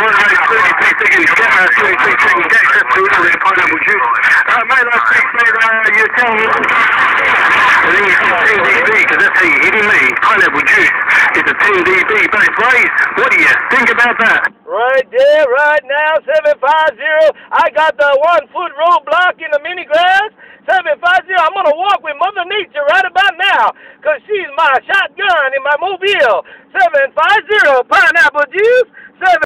pineapple juice. Mate, I think that you're telling me because that's how you're hitting me. Pineapple juice is a 10 dB base raise. What do you think about that? Right there, right now, 750. I got the 1 foot roadblock in the mini grass. 750. I'm gonna walk with Mother Nature right about now, cause she's my shotgun in my mobile. 750 pineapple juice.